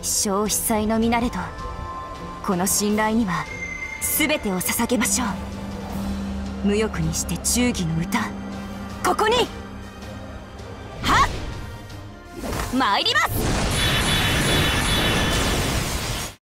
小司祭の身なれど、この信頼には全てを捧げましょう。無欲にして忠義の歌、ここにはっ参ります。